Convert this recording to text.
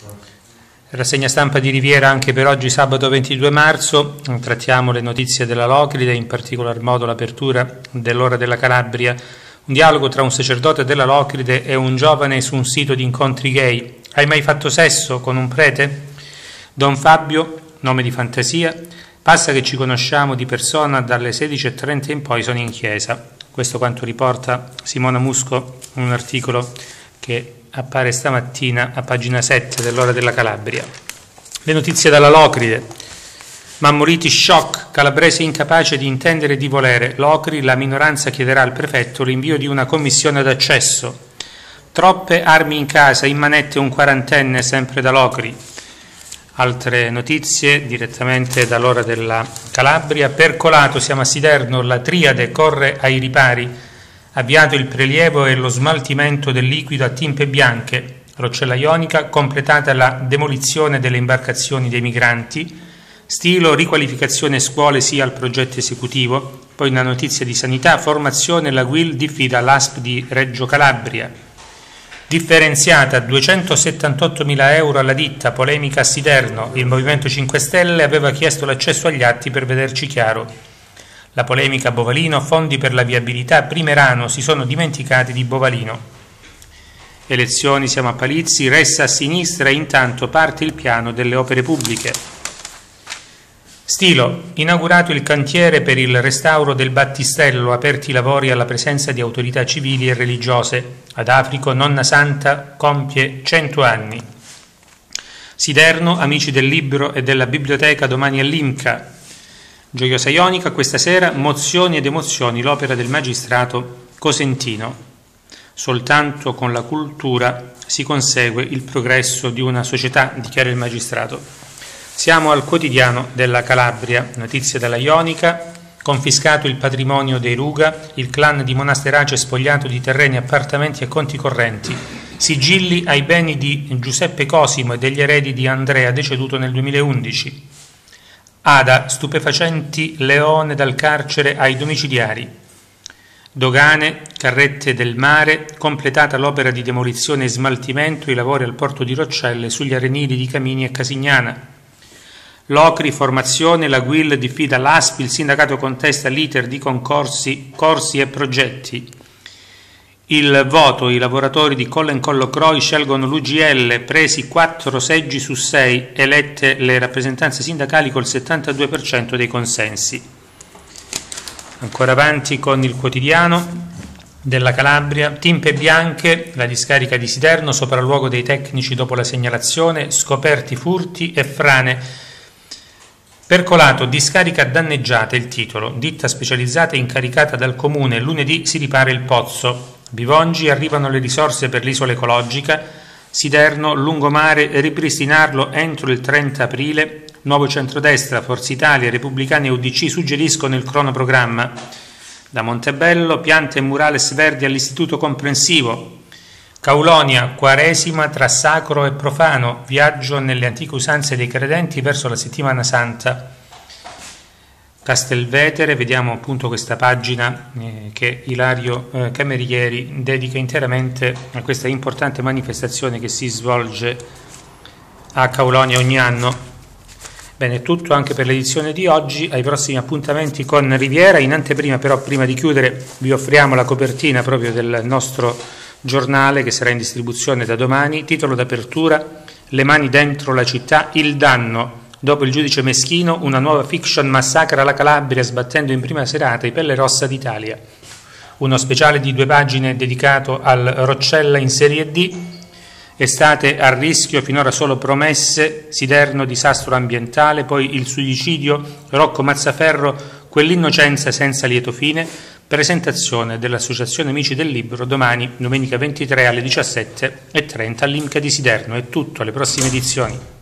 Rassegna stampa di Riviera anche per oggi, sabato 22 marzo. Trattiamo le notizie della Locride, in particolar modo l'apertura dell'Ora della Calabria, un dialogo tra un sacerdote della Locride e un giovane su un sito di incontri gay. Hai mai fatto sesso con un prete? Don Fabio, nome di fantasia, passa che ci conosciamo di persona, dalle 16:30 in poi sono in chiesa. Questo quanto riporta Simona Musco in un articolo che appare stamattina a pagina 7 dell'Ora della Calabria. Le notizie dalla Locride. Mammoliti shock, calabrese incapace di intendere e di volere. Locri, la minoranza chiederà al prefetto l'invio di una commissione d'accesso. Troppe armi in casa, in manette un quarantenne, sempre da Locri. Altre notizie direttamente dall'Ora della Calabria. Percolato, siamo a Siderno, la triade corre ai ripari. Avviato il prelievo e lo smaltimento del liquido a timpe bianche. Roccella Ionica, completata la demolizione delle imbarcazioni dei migranti. Stilo, riqualificazione scuole sia al progetto esecutivo. Poi una notizia di sanità, formazione, la UIL diffida l'ASP di Reggio Calabria. Differenziata, 278.000 euro alla ditta, polemica a Siderno. Il Movimento 5 Stelle aveva chiesto l'accesso agli atti per vederci chiaro. La polemica Bovalino, fondi per la viabilità, Primerano, si sono dimenticati di Bovalino. Elezioni, siamo a Palizzi, resta a sinistra e intanto parte il piano delle opere pubbliche. Stilo, inaugurato il cantiere per il restauro del Battistello, aperti i lavori alla presenza di autorità civili e religiose. Ad Africo, Nonna Santa compie 100 anni. Siderno, amici del libro e della biblioteca, domani all'Imca. Gioiosa Ionica, questa sera mozioni ed emozioni, l'opera del magistrato cosentino. Soltanto con la cultura si consegue il progresso di una società, dichiara il magistrato. Siamo al quotidiano della Calabria, notizie dalla Ionica. Confiscato il patrimonio dei Ruga, il clan di Monasterace spogliato di terreni, appartamenti e conti correnti. Sigilli ai beni di Giuseppe Cosimo e degli eredi di Andrea, deceduto nel 2011. Ada, stupefacenti, Leone dal carcere ai domiciliari. Dogane, carrette del mare, completata l'opera di demolizione e smaltimento, i lavori al porto di Roccelle sugli arenili di Camini e Casignana. Locri, formazione, la UIL diffida l'ASP, il sindacato contesta l'iter di concorsi, corsi e progetti. Il voto, i lavoratori di Collo Croi scelgono l'UGL, presi 4 seggi su 6, elette le rappresentanze sindacali col 72% dei consensi. Ancora avanti con il quotidiano della Calabria, timpe bianche, la discarica di Siderno, sopralluogo dei tecnici dopo la segnalazione, scoperti furti e frane. Percolato, discarica danneggiata, il titolo, ditta specializzata incaricata dal comune, lunedì si ripara il pozzo. Bivongi, arrivano le risorse per l'isola ecologica. Siderno, lungomare, ripristinarlo entro il 30 aprile. Nuovo centrodestra, Forza Italia, Repubblicani e UDC suggeriscono il cronoprogramma. Da Montebello, piante e murales verdi all'Istituto Comprensivo. Caulonia, Quaresima tra sacro e profano, viaggio nelle antiche usanze dei credenti verso la settimana santa. Castelvetere, vediamo appunto questa pagina che Ilario Camerieri dedica interamente a questa importante manifestazione che si svolge a Caulonia ogni anno. Bene, è tutto anche per l'edizione di oggi. Ai prossimi appuntamenti con Riviera. In anteprima però, prima di chiudere, vi offriamo la copertina proprio del nostro giornale che sarà in distribuzione da domani. Titolo d'apertura: Le mani dentro la città, il danno. Dopo il giudice Meschino, una nuova fiction massacra la Calabria sbattendo in prima serata i Pelle Rossa d'Italia. Uno speciale di 2 pagine dedicato al Roccella in Serie D. Estate a rischio, finora solo promesse, Siderno disastro ambientale, poi il suicidio, Rocco Mazzaferro, quell'innocenza senza lieto fine. Presentazione dell'Associazione Amici del Libro domani, domenica 23 alle 17:30 all'Imca di Siderno. È tutto, alle prossime edizioni.